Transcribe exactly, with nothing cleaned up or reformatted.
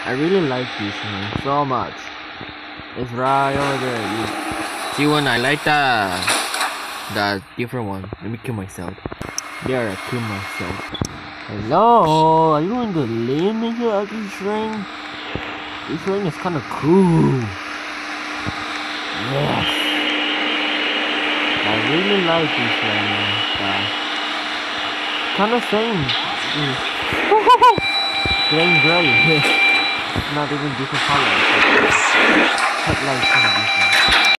I really like this one so much. It's right over there. You see one? I like the the different one. Let me kill myself. There, I kill myself. Hello, are you going to leave me here at this ring? This ring is kind of cool. Yes, I really like this ring. Uh, kind of same. Plain gray. Not even different colors. Headlights kind of different.